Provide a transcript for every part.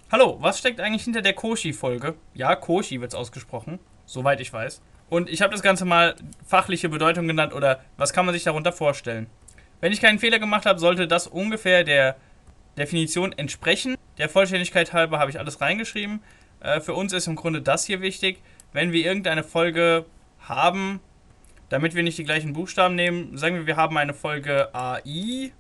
Hallo, was steckt eigentlich hinter der Cauchy-Folge? Ja, Cauchy wird es ausgesprochen, soweit ich weiß. Und ich habe das Ganze mal fachliche Bedeutung genannt oder was kann man sich darunter vorstellen? Wenn ich keinen Fehler gemacht habe, sollte das ungefähr der Definition entsprechen. Der Vollständigkeit halber habe ich alles reingeschrieben. Für uns ist im Grunde das hier wichtig. Wenn wir irgendeine Folge haben, damit wir nicht die gleichen Buchstaben nehmen, sagen wir haben eine Folge AI,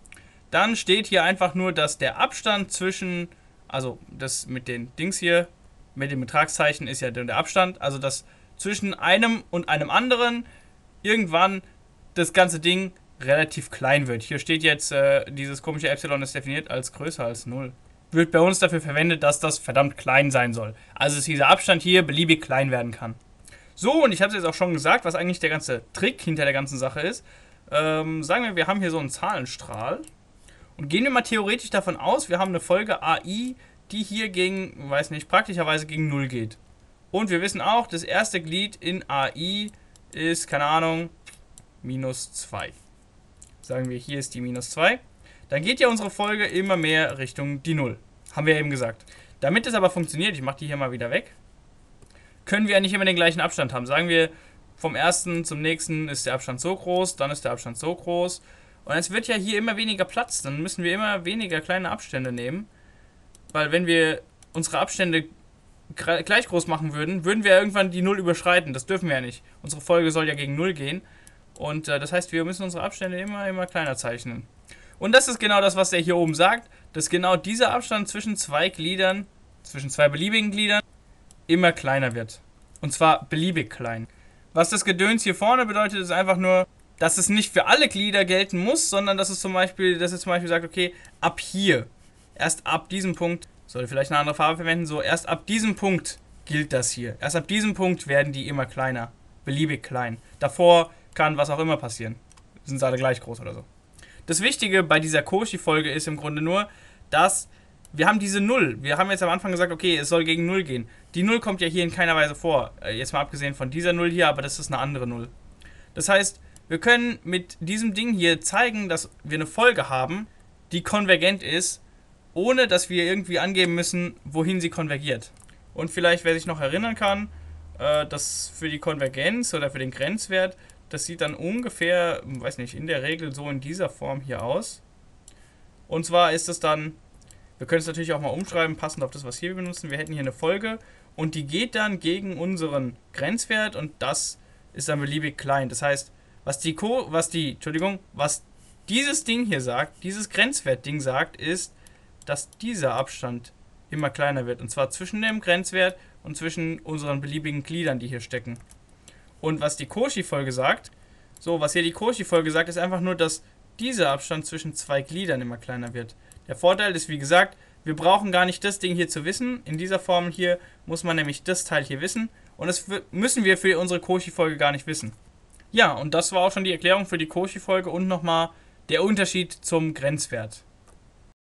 dann steht hier einfach nur, dass der Abstand zwischen, also das mit den Dings hier, mit dem Betragszeichen ist ja der Abstand, also dass zwischen einem und einem anderen irgendwann das ganze Ding relativ klein wird. Hier steht jetzt, dieses komische Epsilon ist definiert als größer als 0. Wird bei uns dafür verwendet, dass das verdammt klein sein soll. Also dass dieser Abstand hier beliebig klein werden kann. So, und ich habe es jetzt auch schon gesagt, was eigentlich der ganze Trick hinter der ganzen Sache ist. Sagen wir haben hier so einen Zahlenstrahl. Und gehen wir mal theoretisch davon aus, wir haben eine Folge AI, die hier gegen, weiß nicht, praktischerweise gegen 0 geht. Und wir wissen auch, das erste Glied in AI ist, keine Ahnung, minus 2. Sagen wir, hier ist die minus 2. Dann geht ja unsere Folge immer mehr Richtung die 0. Haben wir ja eben gesagt. Damit das aber funktioniert, ich mache die hier mal wieder weg, können wir ja nicht immer den gleichen Abstand haben. Sagen wir, vom ersten zum nächsten ist der Abstand so groß, dann ist der Abstand so groß. Und es wird ja hier immer weniger Platz, dann müssen wir immer weniger kleine Abstände nehmen. Weil wenn wir unsere Abstände gleich groß machen würden, würden wir irgendwann die 0 überschreiten. Das dürfen wir ja nicht. Unsere Folge soll ja gegen 0 gehen. Und das heißt, wir müssen unsere Abstände immer kleiner zeichnen. Und das ist genau das, was der hier oben sagt, dass genau dieser Abstand zwischen zwei Gliedern, zwischen zwei beliebigen Gliedern, immer kleiner wird. Und zwar beliebig klein. Was das Gedöns hier vorne bedeutet, ist einfach nur, dass es nicht für alle Glieder gelten muss, sondern dass es zum Beispiel sagt, okay, ab hier, erst ab diesem Punkt, sollte vielleicht eine andere Farbe verwenden, so erst ab diesem Punkt gilt das hier. Erst ab diesem Punkt werden die immer kleiner, beliebig klein. Davor kann was auch immer passieren. Sind sie alle gleich groß oder so. Das Wichtige bei dieser Cauchy-Folge ist im Grunde nur, dass wir haben diese 0. Wir haben jetzt am Anfang gesagt, okay, es soll gegen 0 gehen. Die 0 kommt ja hier in keiner Weise vor. Jetzt mal abgesehen von dieser 0 hier, aber das ist eine andere 0. Das heißt, wir können mit diesem Ding hier zeigen, dass wir eine Folge haben, die konvergent ist, ohne dass wir irgendwie angeben müssen, wohin sie konvergiert. Und vielleicht, wer sich noch erinnern kann, dass für die Konvergenz oder für den Grenzwert, das sieht dann ungefähr, weiß nicht, in der Regel so in dieser Form hier aus. Und zwar ist es dann, wir können es natürlich auch mal umschreiben, passend auf das, was hier wir benutzen. Wir hätten hier eine Folge und die geht dann gegen unseren Grenzwert und das ist dann beliebig klein. Das heißt, was dieses Ding hier sagt, dieses Grenzwert-Ding sagt, ist, dass dieser Abstand immer kleiner wird. Und zwar zwischen dem Grenzwert und zwischen unseren beliebigen Gliedern, die hier stecken. Und was die Cauchy-Folge sagt, was hier die Cauchy-Folge sagt, ist einfach nur, dass dieser Abstand zwischen zwei Gliedern immer kleiner wird. Der Vorteil ist, wie gesagt, wir brauchen gar nicht das Ding hier zu wissen. In dieser Formel hier muss man nämlich das Teil hier wissen. Und das müssen wir für unsere Cauchy-Folge gar nicht wissen. Ja, und das war auch schon die Erklärung für die Cauchy-Folge und nochmal der Unterschied zum Grenzwert.